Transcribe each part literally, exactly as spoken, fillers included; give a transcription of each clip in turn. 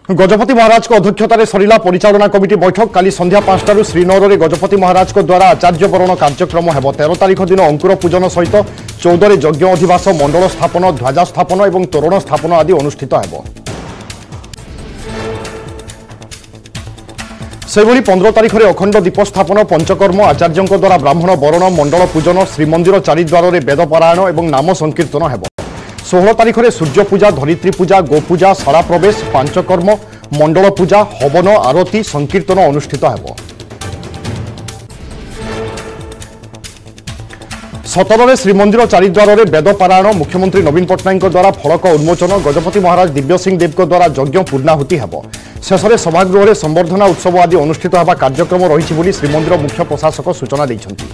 गजपति महाराज को अध्यक्षतार सरिला परिचालना कमिटी बैठक काली संध्या पांचटारू श्रीनगर में गजपति महाराज को द्वारा आचार्य वरण कार्यक्रम हेब तेरह तारीख दिन अंकुर पूजन सहित चौदह यज्ञ अधिवास मंडल स्थापन ध्वजा स्थापन और तोरण स्थापन आदि अनुष्ठित हेब। सेहिभଳି पंद्रह तारीख में अखंड दीप स्थापन पंचकर्म आचार्यों द्वारा ब्राह्मण वरण मंडल पूजन श्रीमंदिर चारिद्वार में वेदपारायण और नाम संकीर्तन हेब। सोलह तारीख में सूर्य पूजा धरित्री पूजा गोपूजा सारा प्रवेश पांचकर्म मंडल पूजा हवन आरती संकीर्तन अनुष्ठित हेब। सतर में श्रीमंदिर चारिद्वार में वेदपारायण मुख्यमंत्री नवीन पट्टनायक द्वारा फलक उन्मोचन गजपति महाराज दिव्य सिंह देव द्वारा यज्ञ पूर्णाहुति हेब। शेष में सभागृह में संबर्धना उत्सव आदि अनुष्ठित होगा कार्यक्रम रही श्रीमंदिर मुख्य प्रशासक सूचना देइछन्ति।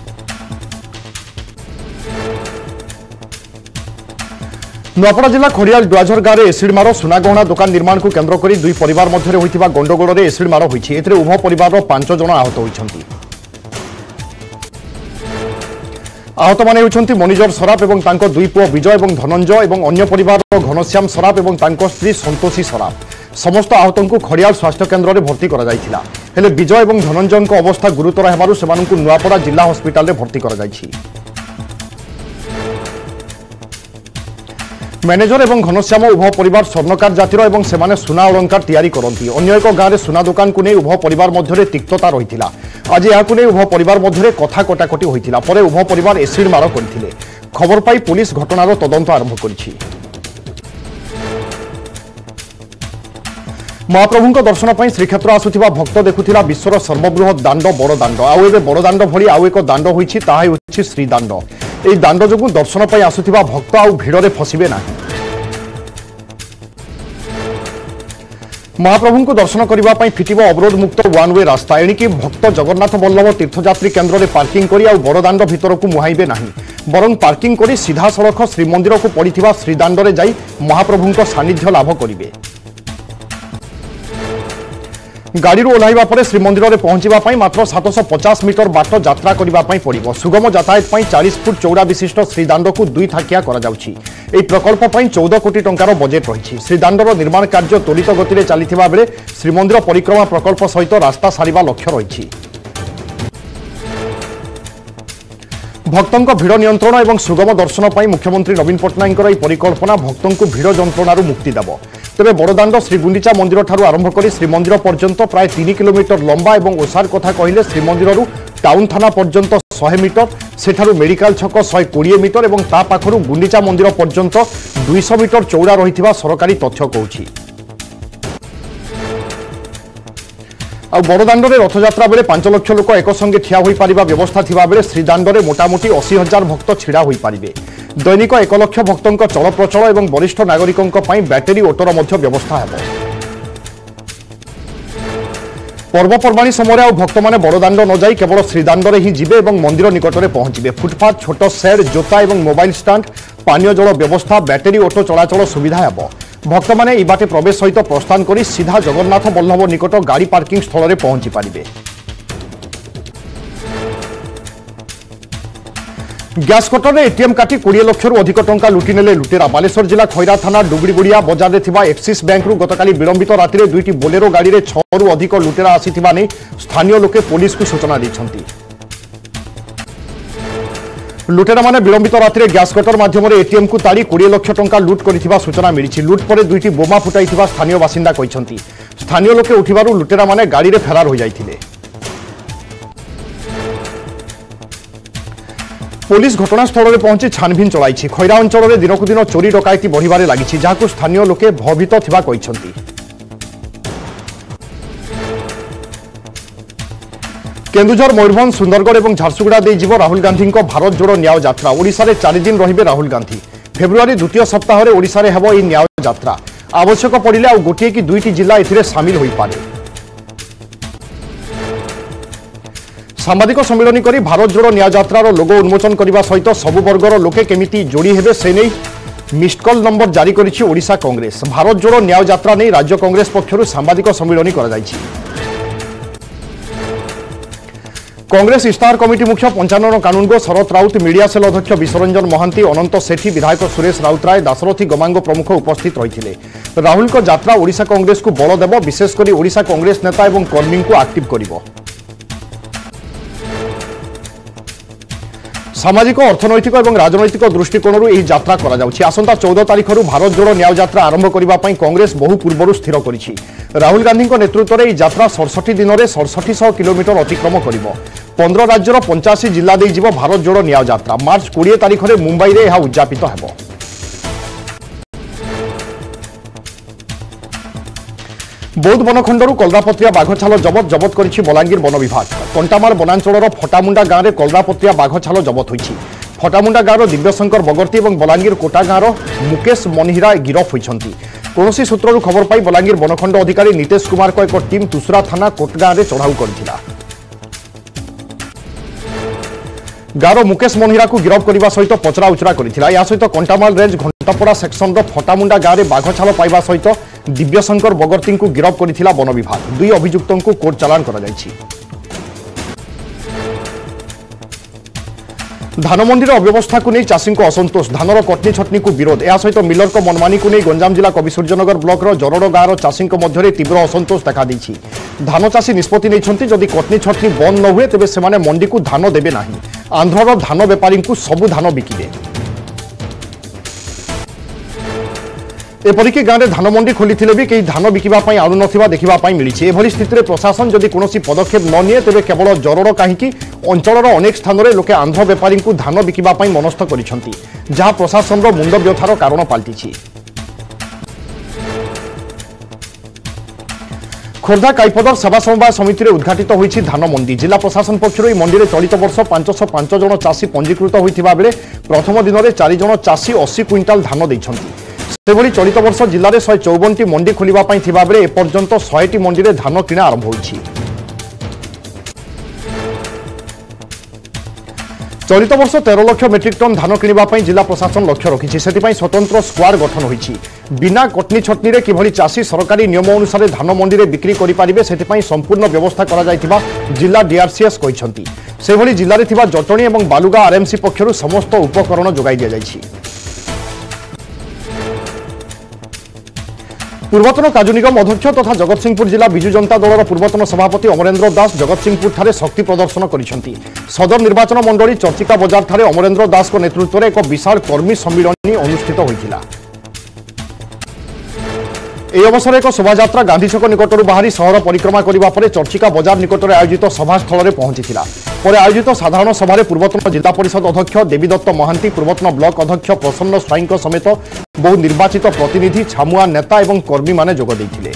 नुआपड़ा जिला खड़ियाल डुआझर गाँव में एसिड माड़ सुनागहना दुकान निर्माण को केन्द्र कर दुई परिवार मध्य होइथिबा गंडगोल में एसिड माड़ होइछि। एथिरे उभय परिवार पांच जन आहत होइछन्ति। आहत माने होइछन्ति मनिजर सराफ एवं तांको दुई पुओ विजय एवं धनंजय एवं अन्य परिवार घनश्याम सराफ एवं तांको स्त्री संतोषी सराफ। समस्त आहतों को खड़ियाल स्वास्थ्य केन्द्र में भर्ती करा जायथिला। हेले विजय एवं धनंजय को अवस्था गुरुतर हेबारु सेमानंकु नुआपड़ा जिला हस्पिटाल में भर्ती करा जायछि। मैनेजर एवं घनश्याम उभय परिवार स्वर्णकार जातिर एवं सेमाने सुना अलंकार तैयारी करती। अन्य एक गाँव में सुना दुकान को नहीं उभय परिवार मध्य तिक्तता रही। आज यह उभय परिवार मध्य कथा कटाकटी होता पर उभय परिवार एसिड माड़ करते। खबर पाई पुलिस घटनार तदंत आरंभ करिछि। महाप्रभु दर्शन पर श्रीक्षेत्र आसुथिबा भक्त देखुथिला विश्वर सर्वबृहत दाण्ड बड़ दाण्ड। आउ एबे बड़ दाण्ड भली आउ एक दाण्ड होइछि ताहा हेउछि श्रीदाण्ड। एई दाण्ड जोगु दर्शन पर आसुथिबा भक्त आउ भिड़रे फसिबे नाही। महाप्रभु को दर्शन करने फिटिब अवरोध मुक्त वन वे रास्ता। एणिकी भक्त जगन्नाथ वल्लभ तीर्थयात्री केन्द्र में पार्किंग करी आउ बड़ दाण्ड भितर को मुहाइबे नाही। बरं पार्किंग करी सीधा सड़क श्रीमंदिर को पड़िथिबा श्रीदाण्ड में जाई महाप्रभु सानिध्य लाभ करिवे। गाड़ी ओह्लैवा पर श्रीमंदिर में पहुंचापी मात्र सात सौ पचास मीटर बाट यात्रा करने पड़ो। सुगम यातायात चालीस फुट चौड़ा विशिष्ट श्रीदाण्ड को दुई थाकिया कर प्रकल्प चौदह कोटी टंकार बजेट रही। श्रीदाण्डर निर्माण कार्य त्वरित गति में चलता बेले श्रीमंदिर परिक्रमा प्रकल्प सहित रास्ता सारिबा लक्ष्य रही। भक्तों भिड़ नियंत्रण और सुगम दर्शन पर मुख्यमंत्री नवीन पट्टनायक परिकल्पना भक्तों को भिड़ जंत्रणार मुक्ति देव। तेरे बड़दाण्ड श्रीगुंडीचा मंदिर ठारू आरंभ कर श्रीमंदिर पर्यंत प्राय तीन किलोमीटर लंबा और ओसार कथा कहले श्रीमंदिर टाउन थाना पर्यंत सौ मीटर सेठारू मेडिकल छक सौ बीस मीटर और ता पाखरु गुंडीचा मंदिर पर्यंत दुई सौ मीटर चौड़ा रही सरकारी तथ्य कहूछि। आ बड़दाण्ड में रथयात्रा बेले पांच लक्ष लोक एक संगे ठिया होई पारिबा व्यवस्था थिबा बेले श्रीदाण्ड में मोटामोटी अशी हजार भक्त छिड़ा होई पारिबे। दैनिक एक लक्ष भक्तों चल प्रचल और वरिष्ठ नागरिकों बैटेरी ऑटोर मध्य व्यवस्था है। पर्वपर्वाणी समय आउ भक्त मैंने बड़दाण्ड न जाई केवल श्रीदाण्ड में ही जीवे और मंदिर निकट में पहुंचे। फुटपाथ छोट सेड जोता और मोबाइल स्टाण्ड पानीय जल व्यवस्था बैटेरी ऑटो चलाचल सुविधा है। भक्त मैंने ई बाटे प्रवेश सहित प्रस्थान कर सीधा जगन्नाथ वल्लभ निकट गाड़ी पार्किंग स्थल में पहुंची पारिबे। ग्यास कटर में एटीएम काटी बीस लाख रु अधिक टंका लुटि नेले लुटेरा। बालेश्वर जिला खैरा थाना डुगड़ीगुड़िया बजार में थिबा एक्सिस बैंक रु गतकाली विलंबित राति में दुईटी बोलेरो गाड़ी में छह रु अधिक लुटेरा आसिथिबा नै स्थानीय लोके पुलिस को सूचना दैछन्ति। लुटेरा माने विलंबित राति में ग्यास कटर माध्यम एटीएम को ताड़ी बीस लाख टंका लुट करिथिबा सूचना मिली। लुट पर दुईटी बोमा फुटाइथिबा स्थानीय बासिंदा कहिसन्ति। स्थानीय लोके उठिबारु लुटेरा माने गाड़ी में फेरार हो जाइथिले। पुलिस घटनास्थल में पहुंची छानभिन चलाई। खैरा अंचल में दिनकू दिन चोरी डकायती बढ़िबारे लागिछि जहां स्थानीय लोके भयभीत थिबा कहिसन्ति। केन्दुझर मयूरभंज सुंदरगढ़ और झारसुगुड़ा दे जीव राहुल गांधी भारत जोड़ो न्याय यात्रा। ओडिशा रे चार दिन रहिबे राहुल गांधी। फेब्रुआरी द्वितीय सप्ताह में ओडिशा रे हेबो ई न्याय यात्रा। आवश्यक पड़िले आउ गोटिए कि दुईटी जिला एथिरे शामिल होई पारे। सांबादिक सम्मिलन करी भारत जोड़ो न्याय यात्रार लोगो उन्मोचन करने सहित सबु वर्गर लोके केमिति जोड़ी हेबे से नहीं मिस्ड कॉल नंबर जारी करिछि ओडिशा कांग्रेस। भारत जोड़ो न्याय यात्रा नहीं राज्य कांग्रेस पक्षरु सांबादिक सम्मिलन करा जायछि। कांग्रेस इस्ताहार कमिटी मुख्य पंचानन कानूनगो शरत राउत मीडिया सेल अध्यक्ष विश्वरंजन महांती अनंत सेठी विधायक सुरेश राउतराय दाशरथी गमांग प्रमुख उपस्थित रही। राहुल को यात्रा ओडिशा कांग्रेस को बल देव, विशेषकर ओडिशा कांग्रेस नेता और कर्मी को एक्टिव करिवो। सामाजिक अर्थनैतिक और राजनैतिक दृष्टिकोण यात्रा आसंता चौदह तारीख भारत जोड़ो न्याय यात्रा आरंभ करने कांग्रेस बहु पूर्व स्थिर करिछि। राहुल गांधी नेतृत्व में यात्रा सड़सठ दिन में सड़सठ सौ किलोमीटर अतिक्रम कर पंद्रह राज्यर पंचाशी जिला दे जीव भारत जोड़ो न्याय यात्रा। मार्च कोड़े तारीख में मुंबई में यह उद्यापित हो। बौद्ध बनखंडर कलरापत्रिया बाघ छाल जबत जबत करिछि बलांगीर वन विभाग। कंटामाल वनांचल फटामुंडा गाँव में कलरापत्रिया बाघ छाल जबत होइछि। फटामुंडा गाँव दिव्यशंकर बगर्ती और बलांगीर कोटा गाँव मुकेश मनिहिरा गिरफ होइछन्ति। कौनसी सूत्रु खबर पाई बलांगीर बनखंड अधिकारी नितेश कुमार को एक टीम तुसुरा थाना कोटगाँव में चढ़ाऊ करथिला। गाँव मुकेश मनिहिरा को गिरफ करने सहित पचरा उचरा करथिला। या सहित कंटामाल रेंज घंटापड़ा सेक्शन फटामुंडा गाँव में बाघ छाल पाइबा सहित दिव्यशंकर बगर्ती को गिरफ करथिला वन विभाग। दुई अभियुक्तों को कोर्ट चालान करा जायछि। धान मंडी अव्यवस्था को नहीं चाषी असंतोष, धानर कटनी छटनी को विरोध। या सहित मिलर को मनमानी को नहीं गंजाम जिला कविसूर्यनगर ब्लॉक जरड़ गाँव चाषी मध्य तीव्र असंतोष देखा देछि। धान चाषी निष्पत्ति नहीं जदि कटनी छटनी बंद न हुए तेज से मंडी को धान देवे नहीं। आंध्रर धान बेपारी को सबु धान बिकिबे। एपरिक गाँव में धान मंडी खोली भी कई धान बिकवा आणु ना देखा मिली। एभली स्थिति में प्रशासन जदि कौन पदक्षेप न निए तेज केवल जरड़ कहीं अंचल अनेक स्थान में लोके आंध्र बेपारी को धान बिकवा मनस्थ करिसेंति, जहाँ प्रशासन मुंड व्यथार कारण पलटि। खोर्धा काईपदर सेवा समवाय समिति में उद्घाटित होइछि धान मंडी। जिला प्रशासन पक्षर यह मंडी में चलित वर्ष पांच सौ पांच जन चाषी पंजीकृत होइथिबा बेले प्रथम दिन में चार जन चाषी अस्सी क्विंटाल धान देइछन्ति। सेभली चलित वर्ष जिले में शहे चौवन टी मंडी खोलिबापई थिबा बेले एपर्यंत सौ टी मंडी में धान किणा आरंभ होइछि। चलित वर्ष तेरह लाख मेट्रिक टन धान किणवाई जिला प्रशासन लक्ष्य रखिछि। सेथिपई स्वतंत्र स्क्वाड गठन होइछि। बिना कटनी छटनी रे किभली चाषी सरकारी नियम अनुसार धान मंडी में बिक्री करि पारिबे सेथिपई संपूर्ण व्यवस्था करा जायथिबा जिला डीआरसीएस कहिसंति। सेभली जिल्ला रे थिबा जटणी और बालुगा आरएमसी पक्षरु समस्त उपकरण जोगाई दिया जायछि। पूर्वतन काजू निगम अध्यक्ष तथा जगतसिंहपुर जिला विजु जनता दलर पूर्वतन सभापति अमरेन्द्र दास जगतसिंहपुर ठारे शक्ति प्रदर्शन करिसेंति। सदर निर्वाचन मंडली चर्चिका बजार ठारे अमरेन्द्र दास को नेतृत्व में एक विशाल कर्मी सम्मिलन अनुष्ठित होइथिला। এই অবসরে এক শোভাযাত্রা গান্ধী ছক নিকটରୁ বাহারি সহর পরিক্রমা করিবা পরে চর্চিকা বজার নিকটরে আয়োজিত সভাস্থଳରେ পৌঁছিছিলা। পরে আয়োজিত সাধারণ সভারে পূর্বতন জিলা পরিষদ অধ্যক্ষ দেবীদত্ত মহান্তি, পূর্বতন ব্লক অধ্যক্ষ প্রসন্ন স্বাইঙ্ক সমেত বহু নির্বাচিত প্রতিনিধি, ছামুয়া নেতা এবং কর্মী মানে যোগ ଦେଇଥିଲେ।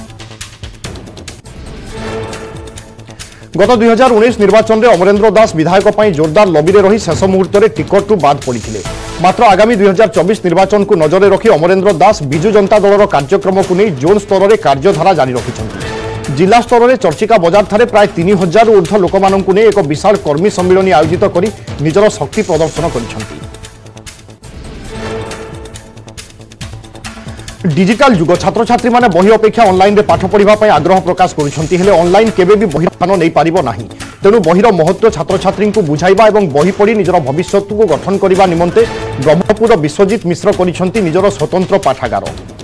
गत दुई हजार उन्नीस निर्वाचन में अमरेन्द्र दास विधायक जोरदार लबी में रही शेष मुहूर्त में टिकट बाद पड़ी। मात्र आगामी दुई हजार चौबीस निर्वाचन को नजर रखी अमरेन्द्र दास विजु जनता दलर कार्यक्रम को नहीं जोन स्तर में कार्यधारा जारी रखिंट। जिला स्तर में चर्चिका बजार ठारे प्राय तीन हजार ऊर्ध्व लोक मानू नहीं एक विशाल कर्मी सम्मिलन आयोजित कर निजर शक्ति प्रदर्शन कर। डिजिटल जुग छात्र छात्री माने बही अपेक्षा ऑनलाइन रे पाठ पढ़िबा पई आग्रह प्रकाश करुछंती। हेले ऑनलाइन केबे भी बही स्थान नै पारिबो नाही। तेणु बहीर महत्व छात्र छात्री को बुझाइबा एवं बही पढ़ी निजर भविष्य को गठन करबा निमंते ब्रह्मपुर विश्वजित मिश्र करिछंती निजर स्वतंत्र पाठागार।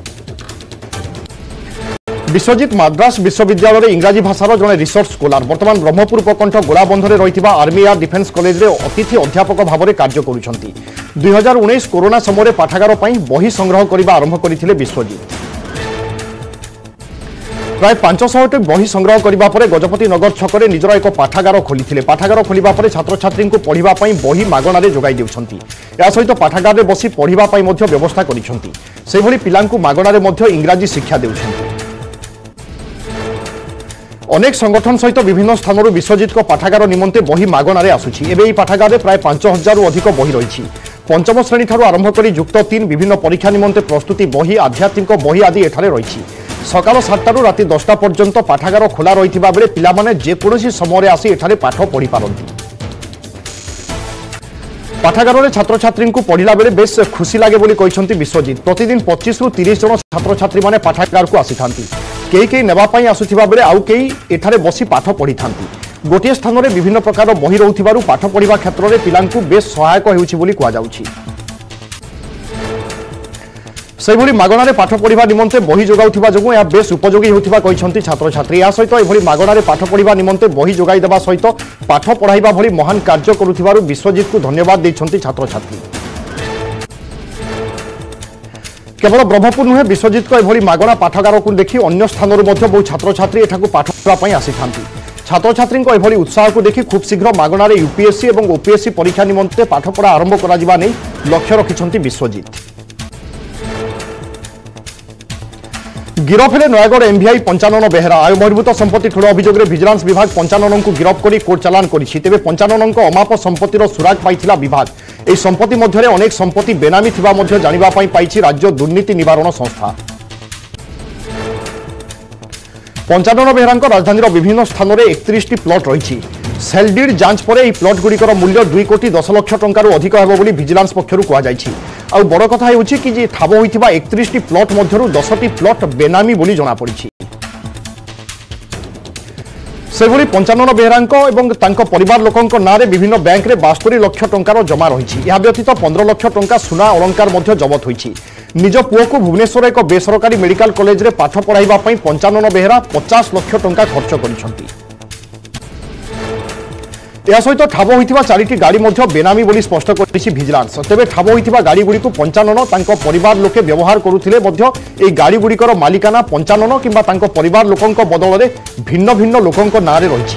विश्वजित माद्रास विश्वविद्यालय इंग्राजी भाषार जड़े रिसर्च स्कॉलर वर्तमान ब्रह्मपुर उपकंठ गोलाबंधरे रही आर्मी एयर डिफेन्स कॉलेज रे अतिथि अध्यापक भाव में कार्य करुछंती। दुई हजार उन्नीस कोरोना समय पाठागार पर बही संग्रह करने आरंभ करते विश्वजित। प्राय पांच सौ टी बही संग्रह करने पर गजपति नगर छक निजर एक पाठागार खोली। पाठागार खोलिबा परे छात्र छात्री को पढ़िबा पई बही मागणारे जोगाई देउछंती। या सहित पाठागार में बसी पढ़िबा पई मध्य व्यवस्था करिसंती। सेभली पिलांकु मागणारे मध्य इंग्राजी शिक्षा देउछंती। अनेक संगठन सहित विभिन्न स्थानों विश्वजित को पाठागार निमंते बही मागणारे आसुछि। एबे पाठागार में प्राय पांच हजार अधिक बही रही। पंचम श्रेणी ठारू आरंभ कर युक्त तीन विभिन्न परीक्षा निमंते प्रस्तुति बही, आध्यात्मिक बही आदि एठारे रही। सकाल सातटारू राति दसटा पर्यंत पाठागार खोला रही बेले पिलामाने जेकोसी समय आसी एठारे पाठ पढ़ी पारंती। पाठागार में छात्र छात्री को पढ़ला बेले बेस खुशी लगे बोली कहते विश्वजित। प्रतिदिन पच्चीस रु तीस जन छात्र छात्री माने पाठागार को आसी थांती। कई कई नेबा पई आसुथिबा बेले आउ कई एठारे बसी पाठ पढ़ी थांती। गोटे स्थान में विभिन्न प्रकार बही रहुथिबारु पाठ पढ़िबा क्षेत्र में पिलांकु बेस सहायक हेउछि बोली कुआ जाउछि। सेहिभଳି मागणारे पाठ पढ़िबा निमंते बही जोगाउथिबा जोगु या बेस उपयोगी होउथिबा कहिसंती छात्र छात्री। या सहित एभଳି मागणारे पाठ पढ़िबा निमंते बही जोगाई देबा सहित पाठ पढ़ाइबा भଳି महान कार्य करुथिबारु विश्वजीत को धन्यवाद दैछंती छात्र छात्री। केवल ब्रह्मपुर नुहे विश्वजीत को एभଳି मागणा पाठागार को देखि अन्य स्थानरु मध्ये बहु छात्र छात्री एठाकु पाठ पढ़ा पई आसीथांती। छात्र छात्री को एभଳି उत्साह को देखि खूब शीघ्र मागणारे यूपीएससी और ओपीएससी परीक्षा निमंते पाठ पढ़ा आरंभ करा जिबा नै लक्ष्य रखिछंती विश्वजीत। गिरफ हेले नयागढ़ एमवीआई पंचानन बेहेरा। आय बहिर्भूत संपत्ति ठूल अभियोग में विजिलेंस विभाग पंचानन को गिरफ कर कोर्ट चालान करिछि। तेबे पंचानन अमाप संपत्तिर सुराग पाइथिला विभाग। एही संपत्ति मध्य अनेक संपत्ति बेनामी थिबा मध्य जानिबा पई पाइछि राज्य दुर्नीति निवारण संस्था। पंचानन बेहेरा राजधानी विभिन्न स्थान में एकतीस टी प्लट रही। सेलडीड जांच पर यह प्लट गुड़िकर मूल्य दुई कोटी दस लक्ष टंकार अधिक हेब बोली विजिलेंस पक्षरु कहुଯାଇଛି। आ बड़ कथा हेउछि कि जे ठाब होइथिबा एकतीस टी प्लट मध्यरु दस टी प्लट बेनामी बोली जଣା पड़िछि। सेभଳି पंचानन बेहेरांको एवं तांको परिवार लोकंको नारे विभिन्न बैंक रे बास्तरी लक्ष टंकार जमा रही। यह व्यतीत पंद्रह लक्ष टंका सुना अलंकार मध्य जबत होइछि। निज पुओ को भुवनेश्वर एक बेसरकारी मेडिकल कॉलेज रे पाठ पढ़ाइबा पई पंचानन बेहेरा पचास लक्ष टंका खर्च करिसंती। या सहित ठाब होइथिबा चारिटी गाड़ी मध्य बेनामी बोली स्पष्ट करिछि विजिलेंस। तेबे ठाब होइथिबा गाड़ी गुड़िक पंचानन तांको परिवार लोके व्यवहार करुथिले मध्य एई गाड़ी गुड़िकर मालिकाना पंचानन किंबा तांको परिवार लोकंको बदल रे भिन्न भिन्न लोकंको नारे रहिछि।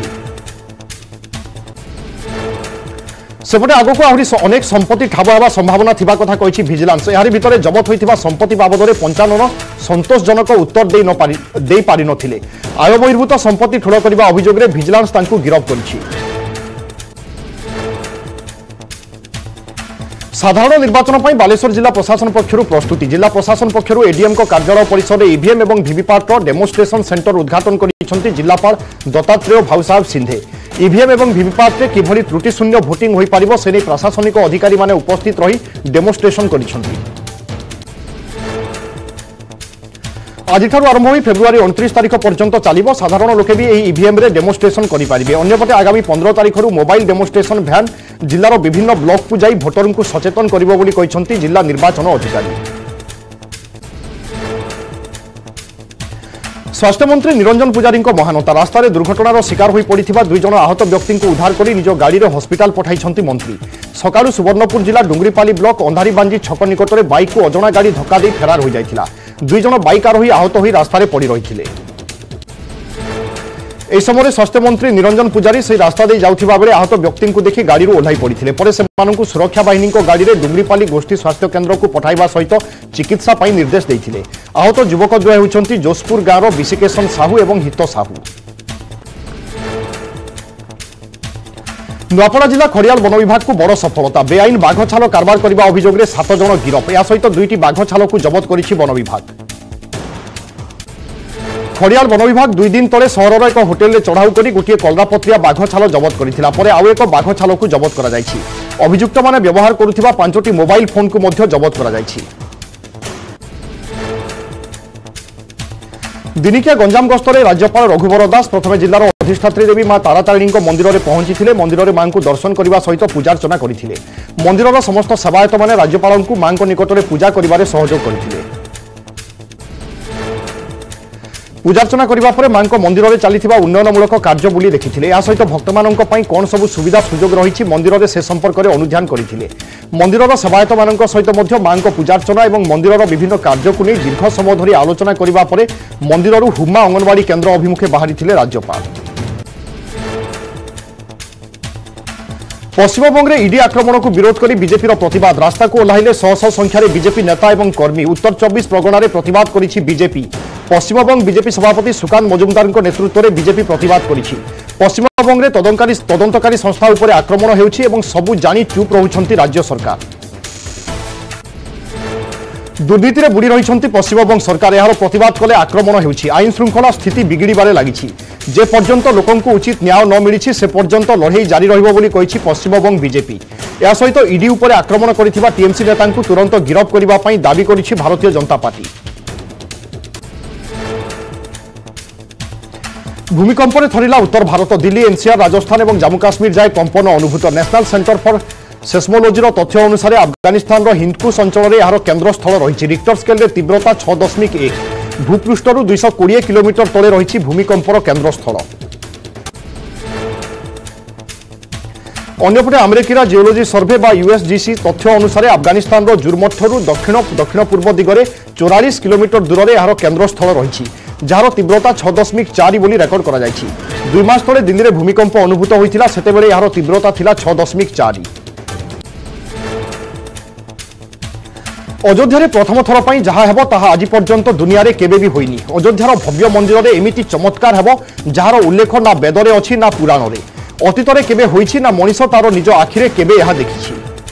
सेपटे आगको आहरी अनेक संपत्ति ठाब हेबा संभावना थिबा कथा कहिछि विजिलेंस। एहारि भितरे जबत होइथिबा संपत्ति बाबदरे पंचानन संतोषजनक उत्तर देई न पारि देई पारि नथिले। आय बहिर्भूत संपत्ति ठूल करबा अभियोग रे विजिलेंस तांकु गिरफ करिछि। साधारण निर्वाचन पर बालेश्वर जिला प्रशासन पक्षरु प्रस्तुति। जिला प्रशासन पक्षरु एडीएम को कार्यालय परिसर में ईवीएम और वीवीपैट डेमोन्स्ट्रेशन सेंटर उद्घाटन करिसेंती जिलापाल दत्तात्रेय भाऊसाहेब सिंधे। ईवीएम और वीवीपैट रे किभली त्रुटि शून्य भोटिंग होई पारिबो सेने प्रशासनिक अधिकारी माने उपस्थित रही डेमोन्स्ट्रेशन करिसेंती। आज आरंभ हुई फेब्रुआरी उनतीस तारीख पर्यंत चलिबो। साधारण लोके भी एही ईवीएम रे डेमोन्स्ट्रेशन करि पारिबे। अन्यपटे आगामी पंद्रह तारीख रु मोबाइल डेमोन्स्ट्रेशन भ्यान जिल्लार विभिन्न ब्लॉक को जाई भोटर को सचेतन करिबो बोली कहिसंती जिला निर्वाचन अधिकारी। स्वास्थ्य मंत्री निरंजन पुजारी महानता। रास्तार दुर्घटनार शिकार होई पड़िथिबा दुई जण आहत व्यक्ति को उद्धार करी निज गाड़ी रे हॉस्पिटल पठाइछंती मंत्री। सकाळु सुवर्णपुर जिला डुंगरीपाली ब्लॉक अंधारीबांजी छक निकट में बाइक को अजणा गाड़ी धक्का दे फेरार हो जाइथिला। दुई जण बाइक आरोही आहत होई रास्तार पड़ी रहिथिले। एही समय स्वास्थ्य मंत्री निरंजन पुजारी से रास्ता दे जाउथिबा बेले आहत व्यक्ति को देखि गाड़ी ओह्लाई पड़िथिले। परे सेमानंकु सुरक्षा बाहिनी को गाड़ी रे डुंगरीपाली गोष्ठी स्वास्थ्य केन्द्र को पठाइबा सहित चिकित्सा पई निर्देश दैथिले। आहत युवक द्वय होउछंती जोशपुर गाँव विशिकेशन साहू एवं हित साहू। नुआपड़ा जिला खड़ियाल वन विभाग को बड़ सफलता। बेआईन बाघ छाल कारबार करने अभियोग में सात जन गिरफ। या सहित दुईटी बाघ छाल को जबत करिछि वन विभाग। खड़ियाल वन विभाग दुई दिन तले सहर एक होटेल में चढ़ाऊ कर गोटे कलरापत्रिया बाघ छाल जबत करथिला। परे आउ एक बाघ छाल को जबत करा जायछि। अभियुक्त माने व्यवहार करुथिबा पांचटी मोबाइल फोन को मध्य जबत करा जायछि। दिनिकिया गंजाम गस्त में राज्यपाल रघुवर दास प्रथम जिलार अधिष्ठात्री देवी मां तारातारिणी मंदिर में पहुंची मंदिर में मां को दर्शन करने सहित पूजार्चना करते। मंदिर समस्त सेवायत मैंने राज्यपाल को मां निकट में पूजा कर सहयोग करते। पूजार्चना करने पर मां मंदिर में चली उन्नयनमूलक कार्य बुली देखी। या सहित भक्त मानों कौन सब सुविधा सुजोग रही मंदिर में से संपर्क में अनुध्यान करते। मंदिर सेवायत मान सहित मां पूजार्चना और मंदिर विभिन्न कार्य को नहीं दीर्घ समय धरी आलोचना करने पर मंदिर हुमा अंगनवाड़ी केन्द्र अभिमुखे बाहरी राज्यपाल। पश्चिमबंग में ईडी आक्रमण को विरोध कर बीजेपी प्रतिवाद। रास्ता को ओह्लाइले शह शह संख्यार बीजेपी नेता और कर्मी। उत्तर चौबीस परगना में प्रतिवाद करिछि बीजेपी। पश्चिमबंग बीजेपी सभापति सुकांत मजुमदार नेतृत्व में बीजेपी प्रतिवाद करिछि। पश्चिमबंग में तदंतकारी तदंतकारी संस्था उपर आक्रमण होउछि एवं सबु जानी चुप रहुछंती राज्य सरकार। दुर्नीति में बुड़ी रही पश्चिमबंग सरकार। यार प्रतिवाद कले आक्रमण होउछि। आईन श्रृंखला स्थिति बिगिड़बारे लागिछि। जे पर्यंत लोकंकु उचित न्याय न मिलिछि से पर्यंत लड़ाई जारी रहिबो बोली कहिछि पश्चिमबंग बीजेपी। या सहित ईडी उपर आक्रमण करिथिबा टीएमसी नेतांकु तुरंत गिरफ करिबा पई दाबी करिछि भारतीय जनता पार्टी। भूमिकंप थरिला उत्तर भारत दिल्ली एनसीआर राजस्थान और जम्मू काश्मीर जाए कंपन अनुभूत नेशनल सेंटर फॉर सेस्मोलोजी तथ्य अनुसार अफगानिस्तान हिंदकुश अंचल में यार केन्द्रस्थल रही रिक्टर स्केल में तीव्रता छह दशमिक एक भूपृष्ठर दुईश कोड़े किलोमीटर तले रही भूमिकंपर केन्द्रस्थल। अन्यपटे अमेरिकार जिओलोजी सर्वे बा यूएसजीसी तथ्य अनुसार अफगानिस्तान जुर्मठू दक्षिण दक्षिण पूर्व दिगरे चौरालीस किलोमीटर दूर में यार केन्द्रस्थल रही जार तीव्रता छह दशमिक चार बोली रेकर्ड करा जायछि। दुई मास तले दिल्ली में भूमिकंप अनुभूत होइतिला सेतेबेले यार तीव्रता थिला छह दशमिक चार। अयोध्या प्रथम थर पर जहाँ हेब ताहा आज पर्यंत दुनिया रे केबे भी होइनी। अयोध्यार भव्य मंदिर में एमिति चमत्कार हेब जार उल्लेख ना वेदरे अच्छी ना पुराण रे अतीत में केबे होइछि ना मनीष तार निज आखिरे केबे यह देखिछि।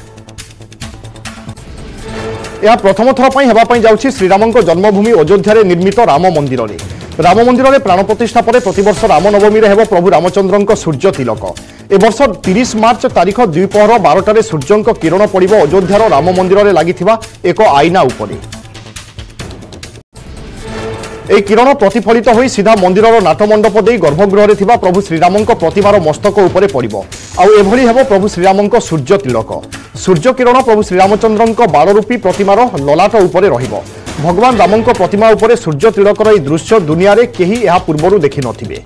यह प्रथम थर पर हेबापई जाउछि श्रीराम जन्मभूमि अयोध्या निर्मित राम मंदिर रे। राम मंदिर में प्राण प्रतिष्ठा पर प्रतिवर्ष रामनवमी हेब प्रभु रामचंद्र सूर्य तिलक। ए वर्ष तीस मार्च तारीख द्विपहर बारटार सूर्य किरण पड़ब अयोध्यार राम मंदिर में लगिथिबा एक आईना उपरे। ए किरण प्रतिफलित होई सीधा मंदिर नाटमंडप दे गर्भगृह रे थिबा प्रभु श्रीराम प्रतिमार मस्तक उपरे पड़ब। आउ एभली हेब प्रभु श्रीराम सूर्य तिलक। सूर्य किरण प्रभु श्रीरामचंद्र बालरूपी प्रतिमार ललाट उपरे रहिबो। भगवान राम प्रतिमा उपरे सूर्य तिलकर यह दृश्य दुनिया रे केही एहा पूर्वरु देखि नथिबे।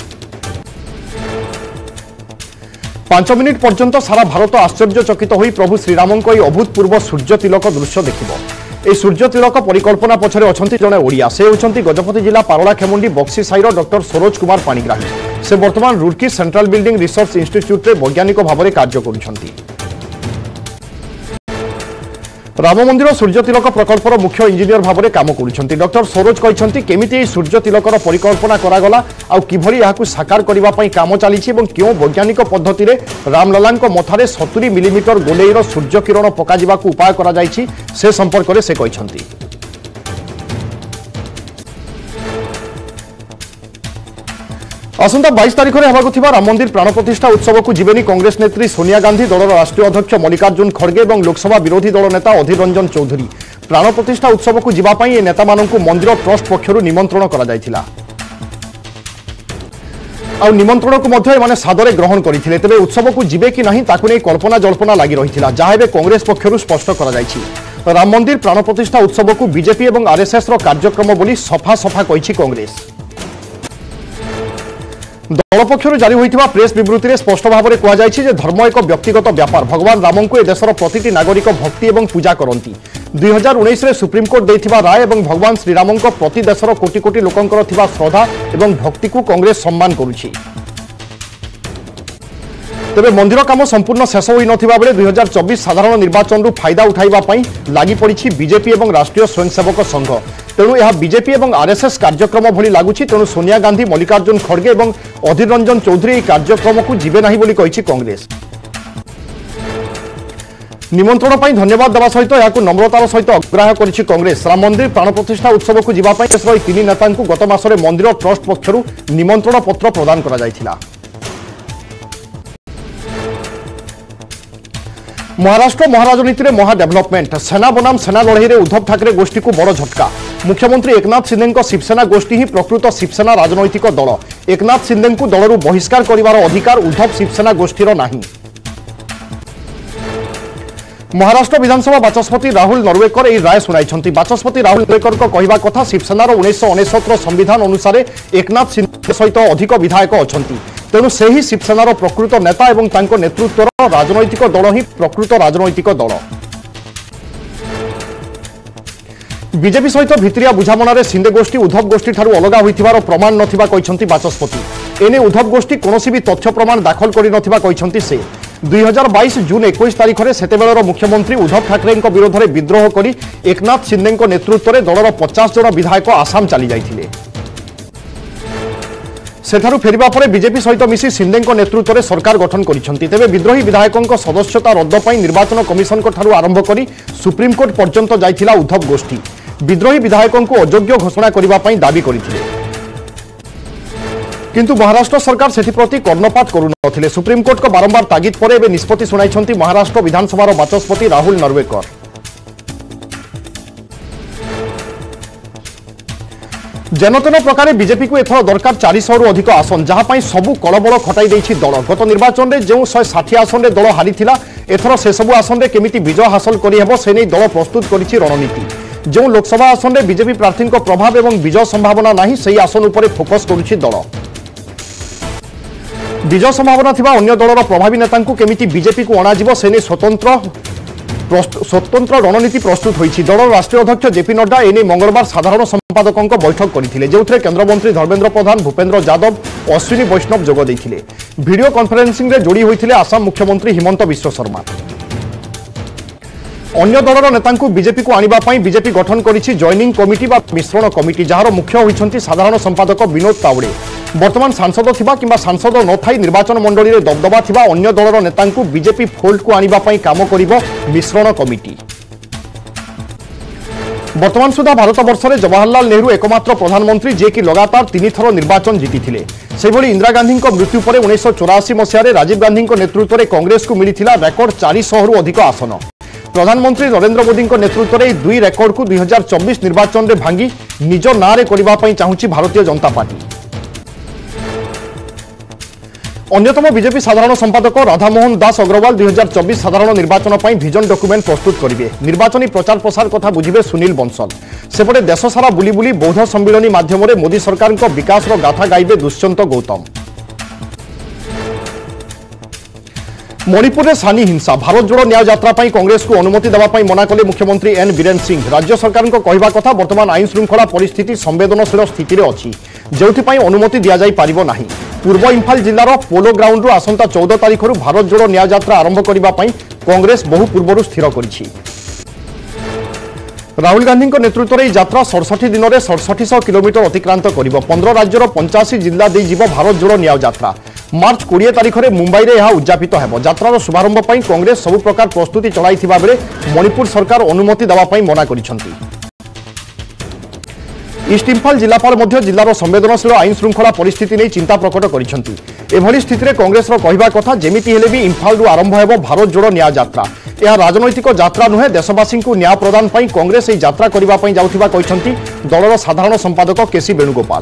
पांच मिनिट पर्यंत सारा भारत आश्चर्यचकित होई प्रभु श्रीराम यह अभूतपूर्व सूर्य तिलक दृश्य देखिबो। ए सूर्य तिलक परिकल्पना पछरे अछंती जणे ओडिया से होछंती गजपति जिला पारला खेमुंडी बक्सी साईर डॉक्टर सरोज कुमार पाणिग्राही। से वर्तमान Roorkee central building research institute रे वैज्ञानिक भाव कार्य करुछंती। राम मंदिर सूर्य तिलक प्रकल्पर मुख्य इंजीनियर भाव में काम करुछंती। डॉक्टर सरोज कहते केमिति सूर्य तिलकर परिकल्पना करागला आउ किभली याकु साकार करबा पई काम चलीछि एवं क्यों वैज्ञानिक पद्धति रे रामलला मथारे सत्तरी मिलीमीटर गोलेईर सूर्य किरण पकाजिबाकु उपाय करा जायछि से संपर्क में से कहते। आसंता बाईस तारीख में होगा राम मंदिर प्राण प्रतिष्ठा उत्सव को जीवेनी कांग्रेस नेत्री सोनिया गांधी दलर राष्ट्रीय अध्यक्ष मल्लिकार्जुन खड़गे और लोकसभा विरोधी दल नेता अधीर रंजन चौधरी। प्राण प्रतिष्ठा उत्सव को जीवाई ए नेता मंदिर ट्रस्ट पक्षर निमंत्रण करा जायथिला। आउ निमंत्रण को मध्य एमाने सादरे ग्रहण करथिले। तबे उत्सव को जीवे कि नहीं ताकु नै कल्पना जल्पना लागि रहिथिला जहा एबे कांग्रेस पक्षर स्पष्ट करा जायछि। राम मंदिर प्राण प्रतिष्ठा उत्सव को बीजेपी और आरएसएस रो कार्यक्रम बोली सफा सफा कहिछि कांग्रेस। दल पक्षर जारी होइथिबा प्रेस विवृत्ति में स्पष्ट भाव में कहुଯାଇଛି धर्म एक व्यक्तिगत व्यापार। भगवान राम को ए देशर प्रतिटी नागरिक भक्ति और पूजा करती। दुई हजार उन्नीस सुप्रीमकोर्ट देथिबा राय और भगवान श्रीराम प्रति देशर कोटी कोटी लोकंकर थिबा श्रद्धा और भक्ति को कांग्रेस सम्मान करुछि। तेबे मंदिर काम संपूर्ण शेष होई नथिबा बेले दुई हजार चौबीस साधारण निर्वाचन रु फायदा उठाइबा पई लागि पड़िछि बीजेपी और राष्ट्रीय स्वयंसेवक संघ। तेणु यह बीजेपी और आरएसएस कार्यक्रम भली लगुच। तेणु सोनिया गांधी मल्लिकार्जुन खड़गे और अधीर रंजन चौधरी यह कार्यक्रम को जीवे नहीं बोली कहिछि कांग्रेस। निमंत्रण पर धन्यवाद देवा सहित यह नम्रतार सहित अग्राह्य करिछि कांग्रेस। राम मंदिर प्राण प्रतिष्ठा उत्सव को जीवाई देशर तीन नेता गत मासरे मंदिर ट्रस्ट पक्षर निमंत्रण पत्र प्रदान करा जायथिला। महाराष्ट्र महाराजनीति में महाडेभलपमेंट सेना बनाम सेना लड़ई में उद्धव ठाकरे गोष्ठी को बड़ झटका। मुख्यमंत्री एकनाथ शिंदे शिवसेना गोष्ठी ही प्रकृत शिवसेना राजनैतिक दल। एकनाथ शिंदे को दलरू बहिष्कार करिवार अधिकार उद्धव शिवसेना गोष्ठीर नाही। महाराष्ट्र विधानसभा बाचस्पति राहुल नरवेकर यह राय सुनाई। बाचस्पति राहुल नरवेकर कहवा कथा शिवसेनार उन्नीस अनेशतर संविधान अनुसार एकनाथ शिंदे सहित अधिक विधायक अछंती। तेणु से ही शिवसेनार प्रकृत नेता और तांको नेतृत्वर राजनैतिक दल ही प्रकृत राजनैतिक दल। बीजेपी सहित भित्रिया बुझामणार शिंदे गोष्ठी उद्धव गोष्ठी ठारू अलगा होइथिबार प्रमाण नथिबा कहिसंती बाचस्पति। एने उद्धव गोष्ठी कोनोसी भी तथ्य प्रमाण दाखल करि नथिबा कहिसंती से। दुई हजार बाईस जून इक्कीस तारीख में सेतेबेलर मुख्यमंत्री उद्धव ठाकरे विरोध में विद्रोह कर एकनाथ शिंदे नेतृत्व में दलर पचास जन विधायक आसाम चली जाइथिले। सेठारु फेरिबा परे बीजेपी सहित मिसी शिंदे नेतृत्व में सरकार गठन करिसेंती। तेबे विद्रोही विधायकों सदस्यता रद्द पई निर्वाचन कमिशन ठारू आरंभ करी सुप्रीमकोर्ट पर्यंत जाइथिला उद्धव गोष्ठी। विद्रोही विधायकों को अयोग्य घोषणा करबा पई दाबी करिथिले किंतु महाराष्ट्र सरकार सेथिप्रति कर्णपात करू नथिले। सुप्रीमकोर्ट को बारंबार तागिद पर एबे निष्पत्ति सुनाइछंती महाराष्ट्र विधानसभार बाचस्पति राहुल नरवेकर। जेनतेन प्रकार बीजेपी को एथर दरकार चार सौ रु अधिक आसन जहां सबू कलबल खटाई दल गत निर्वाचन में जो शहे षाठी आसन में दल हारी एथर से सबू आसन में केमिति विजय हासिल करहब से नहीं दल प्रस्तुत करिछि रणनीति। जो लोकसभा आसन में बीजेपी प्रार्थी प्रभाव और विजय संभावना नहीं से आसन उपर फोकस करुछि दल। विजय संभावना थिबा अन्य दलर प्रभावी नेता केमिति बीजेपी को अणाजिब से नहीं स्वतंत्र स्वतंत्र रणनीति प्रस्तुत होइछि। दलर राष्ट्रीय अध्यक्ष जेपी नड्डा एने मंगलवार साधारण संपादकों बैठक करथिले जेउथरे केंद्रमंत्री धर्मेंद्र प्रधान भूपेन्द्र यादव अश्विनी वैष्णव जोग दैथिले। वीडियो कॉन्फ्रेंसिंग रे जोड़ी होइथिले आसाम मुख्यमंत्री हिमंत बिश्व शर्मा। अन्य दलर नेतांकु बीजेपी को आनिबा पई बीजेपी गठन करिछि जॉइनिंग कमिटी बा मिश्रण कमिटी जार मुख्य होइछन्ति साधारण संपादक विनोद तावड़े। वर्तमान सांसद थिबा किंबा सांसद न थाई निर्वाचन मंडली रे दबदबा थिबा अन्य दलर नेतांकु बीजेपी फोल्ड को आनिबा पई काम करिवो मिश्रण कमिटी। वर्तमान सुधा भारत वर्ष में जवाहरलाल नेहरू एकमात्र प्रधानमंत्री जे कि लगातार तीन थर निर्वाचन जीति सेभली इंदिरा गांधी मृत्यु पर उन्नीस चौराशी मसीह राजीव गांधी नेतृत्व में कांग्रेस को मिलता रेकर्ड चार सौ रु अधिक आसन। प्रधानमंत्री नरेंद्र मोदी नेतृत्व में दुई रेकर्ड को दुई हजार चौबीस निर्वाचन में भांगी निज नारे करने चाहूँगी भारतीय जनता पार्टी। अन्यतम बीजेपी साधारण संपादक राधामोहन दास अग्रवाल दुई हजार चौबीस साधारण निर्वाचन पर विजन डॉक्यूमेंट प्रस्तुत करेंगे। निर्वाचनी प्रचार प्रसार कथा बुझे सुनील बंसल। सेपटे देश सारा बुली बुली बौद्ध सम्मिलनी माध्यम मोदी सरकार विकास गाथा गाइबे दुष्यंत गौतम। मणिपुर में सानी हिंसा भारत जोड़ो न्याय यात्रा कांग्रेस को अनुमति देवाई मना कले मुख्यमंत्री एन बीरेन सिंह। राज्य सरकार कहवा कथा वर्तमान आईन श्रृंखला परिस्थिति संवेदनशील स्थिति में अच्छी जो अनुमति दि जाई पारिबो नाही। पूर्व इंफाल जिलार पोलो ग्राउंड आसंता चौदह तारीख भारत जोड़ो न्याय यात्रा आरंभ करने कांग्रेस बहु पूर्व स्थिर करिछि। राहुल गांधी नेतृत्व में यात्रा सड़सठ दिन में सड़सठ सौ किलोमीटर अतिक्रांत कर पंद्रह राज्यर पंचाशी जिला दे जीव भारत जोड़ो न्याय यात्रा। मार्च कोड़े तारीख में मुंबई में यह उद्यापित हो। यात्रार शुभारंभ पर कांग्रेस सबु प्रकार प्रस्तुति चलाई बेले मणिपुर सरकार अनुमति देवाई मना करिसेंति। ईस्ट इंफाल जिलापाल मध्य जिलार संवेदनशील आईन श्रृंखला परिस्थिति नहीं चिंता प्रकट करिसेंति। एभली स्थिति में कांग्रेस कहवा कथा जेमिति हेले भी इंफाल आरंभ हो भारत जोड़ो न्याय यात्रा। यह राजनैतिक यात्रा नुहे देशवासी को न्याय प्रदान पर कांग्रेस यह यात्रा करने जाउथिबा कहिसेंति दलर साधारण संपादक केसी वेणुगोपाल।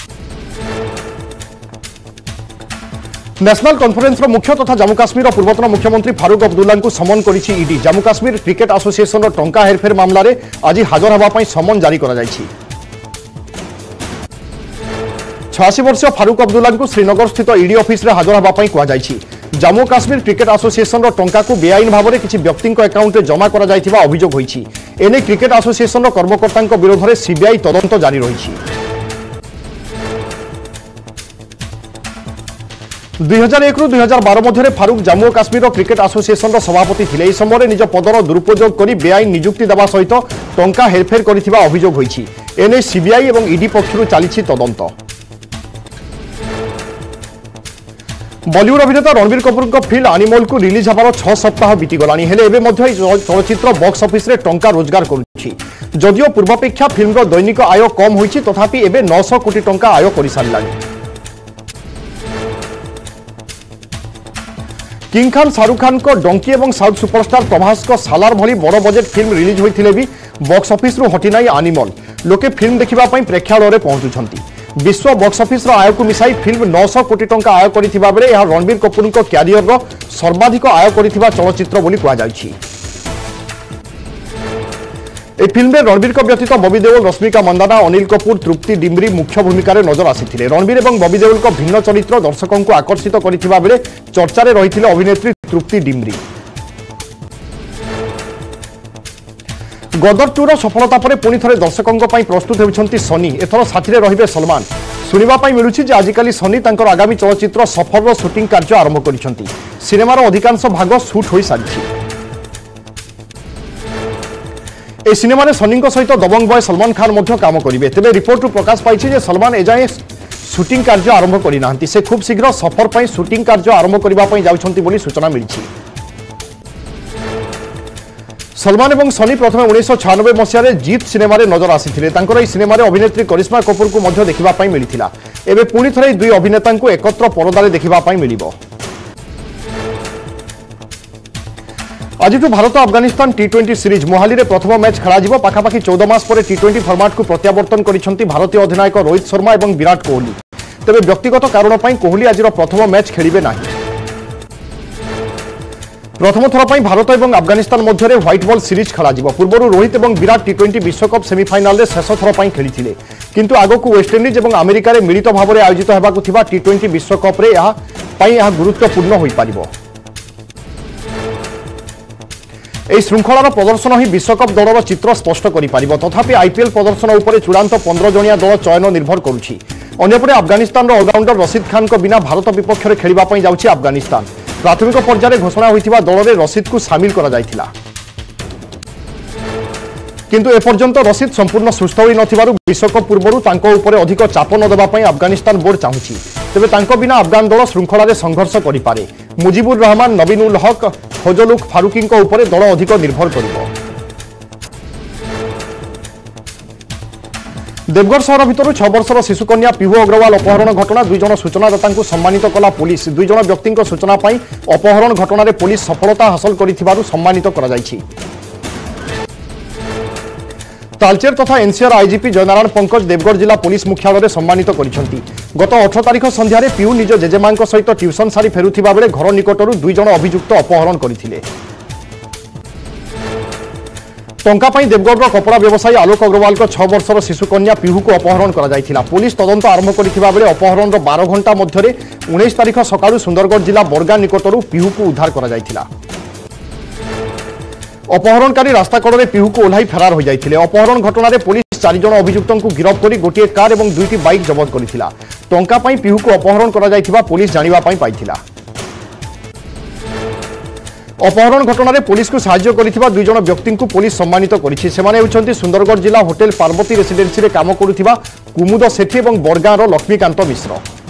नेशनल कॉन्फ्रेंस मुख्य तथा जम्मू काश्मीर पूर्वतन मुख्यमंत्री फारूक अब्दुल्ला को समन करिछि ED. Jammu Kashmir cricket association टंका हेरफेर मामला रे आज हाजर होगा समन जारी करा जायछि। छियासी वर्षीय फारूक अब्दुल्ला को श्रीनगर स्थित ईडी ऑफिस रे हाजर होगा कहुଯାଇଛି। जम्मू काश्मीर क्रिकेट एसोसिएशन टंका को बेआईन भाव में किसी व्यक्ति अकाउंट में जमा करा जायथिबा अभियोग होईछि। एने क्रिकेट एसोसिएशन कर्मकर्ता विरोध में सीबीआई तदंत जारी रही। दुई हजार एक रु दुई हजार बार मध्य फारूक जम्मू और काश्मीर क्रिकेट एसोसिएशन सभापति थे। यह समय निज पदर दुरुपयोग कर बेआईन नियुक्ति देवा सहित टंका हेरफेर कर अभियोग होईछि। एने सीबीआई और ईडी पक्षरु चली तदंत। बॉलीवुड अभिनेता रणबीर कपूर फिल्म एनिमल को रिलीज होबार छह सप्ताह बीतीगलानी हेले एबे मध्य चलचित्र बॉक्स ऑफिस रे टंका रोजगार करुछि। जदियो पूर्वापेक्षा फिल्म दैनिक आय कम होईछि तथापि एबे नौ सौ कोटी टंका आय कर सारिलानी। किंग खान शाहरुख खान को डंकी और साउथ सुपरस्टार प्रभास को सालार भली बड़ बजेट फिल्म रिलीज होते भी बॉक्स ऑफिस रु हटिनाई एनिमल। लोके फिल्म देखा प्रेक्षालय में पहुंचुंट। विश्व बॉक्स ऑफिस आय को मिसाई फिल्म नौ सौ कोटी टंका आय करथिबा बेले यह रणबीर कपूर क्यारियर सर्वाधिक आय करथिबा चलचित्र बोली कहुछि। ए फिल्म में रणबीर को व्यतीत बॉबी देओल, रश्मिका मंदाना, अनिल कपूर, तृप्ति डिम्री मुख्य भूमिका नजर आसी। रणबीर और बॉबी देओल को भिन्न चरित्र दर्शकों को आकर्षित करथिबा बेले चर्चा रे रही अभिनेत्री तृप्ति डिम्री। गदर टूर सफलता पर पुणी थे दर्शकों प्रस्तुत होती सनी। एथर साथी रे सलमान। शुणा मिलूँ आजिकल सनी तांकर आगामी चलचित्र सफर शूटिंग कार्य आरंभ करिसेंति। सिनेमार अधिकांश भाग सुट हो सारी। ए सिनेमा रे सनी सहित दबंग बॉय सलमान खान मध्य काम करेंगे। तेरे रिपोर्ट प्रकाश पाई जे सलमान एजाए शूटिंग कार्य आरंभ करना से खूब शीघ्र सफर पर शूटिंग कार्य आरंभ करने जाऊँगी सूचना मिली। सलमान और सनी प्रथम उन्नीस छियानबे मसीह जीत सिनेमा नजर आसी। सिनेमा अभिनेत्री करिश्मा कपूर को देखा मिलता। एवं पुणी थे दुई अभिनेता को एकत्र परदारे देखा मिल। आज Bharat Afghanistan T twenty series Mohali में प्रथम मैच खेल पाखापाखि चौदह मास पर टी ट्वेंटी फर्माट को प्रत्यावर्तन कर भारतीय अधिनायक रोहित शर्मा और विराट कोहली। तेज व्यक्तिगत कारण कोहली आज प्रथम मैच खेलिबे नहीं। प्रथम थर पर भारत और अफगानिस्तान मध्य व्हाइट बॉल सीरीज खेल पूर्व रोहित और विराट टी ट्वेंटी विश्वकप सेमिफाइनाल में शेष थर पर खेली किंतु आगक वेस्टइंडिज और अमेरिका मिलित भाव में आयोजित होगा टी ट्वेंटी विश्वकप गुरुत्वपूर्ण हो पार। এই श्रृंखलार प्रदर्शन ही विश्वकप दलर चित्र स्पष्ट कर तथापि आईपीएल प्रदर्शन उपर चूड़ांत पंद्रह जणिया दल चयन निर्भर करुछि। अन्यपटे अफगानिस्तान ऑलराउंडर रशीद खान को बिना भारत विपक्ष में खेलिबा जाउछि अफगानिस्तान। प्राथमिक पर्यायर घोषणा होइथिबा दल में रशीद को सामिल करा जायथिला किंतु एपर्यंत रशीद संपूर्ण सुस्थ होई नथिबारु विश्वकप पूर्व तांको उपरे अधिक चाप न देबा पई अफगानिस्तान बोर्ड चाहुछि। तेबे तांको बिना अफगान दल श्रृंखला रे संघर्ष करि पारे। मुजिबुर रहमान नबीन उल हक फजलुक फारूकी उपरे दल अधिक निर्भर करिबो। देवगढ़ शहर भितर छह वर्षर शिशुकन्या पिहू अग्रवाल अपहरण घटना दुई जन सूचनादाता सम्मानित कला पुलिस। दुई जन व्यक्ति सूचना पाई अपहरण घटना रे पुलिस सफलता हासिल करिथिबारु सम्मानित करा जायछि। तालचेर तथा एनसीआर आईजीपी जयनारायण पंकज देवगढ़ जिला पुलिस मुख्यालय सम्मानित करिसेंति। गत अठारह तारिख संध्यारे पियू निज जेजेमां सहित ट्यूशन सारी फेरुथिबा बेले घर निकटरू दुई जन अभियुक्त अपहरण करथिले। टंका पाई देवगढ़ कपड़ा व्यवसायी आलोक अग्रवाल को छह वर्षर शिशुकन्या पिहू को अपहरण करा जायथिला। पुलिस तदंत आरंभ करथिबा बेले अपहरण बारह घंटा मध्यरे उन्नीस तारिख सकाळू सुंदरगढ़ जिला बरगा निकटरू पिहू को उद्धार करा जायथिला। अपहरणकारी रास्ता कड़े पिहू को ओह्लाई फेरार हो जाते। अपहरण घटना पुलिस चार जन अभियुक्त गिरफ्त कर गोटे कार और दुईटी बाइक जबत करथिला। टंका पाई पिहू को अपहरण करा जायथिबा पुलिस जानिबा पाई पाइथिला। अपहरण घटना पुलिस को साहाय्य करिथिबा दुई जन व्यक्ति को पुलिस सम्मानित करिछि। सेमाने हेउछन्ति सुंदरगढ़ जिला होटेल पार्वती रेसिडेंसी रे काम करुथिबा कुमुद सेठी और बरगाँर लक्ष्मीकांत मिश्र।